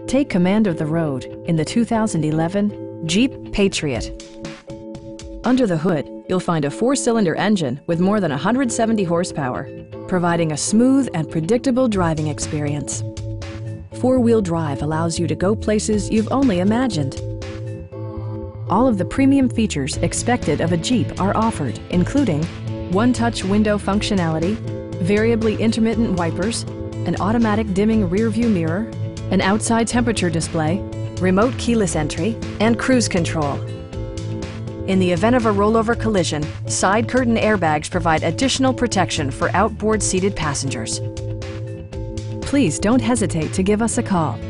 Take command of the road in the 2011 Jeep Patriot. Under the hood, you'll find a 4-cylinder engine with more than 170 horsepower, providing a smooth and predictable driving experience. 4-wheel drive allows you to go places you've only imagined. All of the premium features expected of a Jeep are offered, including one-touch window functionality, variably intermittent wipers, an automatic dimming rear-view mirror, an outside temperature display, remote keyless entry, and cruise control. In the event of a rollover collision, side curtain airbags provide additional protection for outboard seated passengers. Please don't hesitate to give us a call.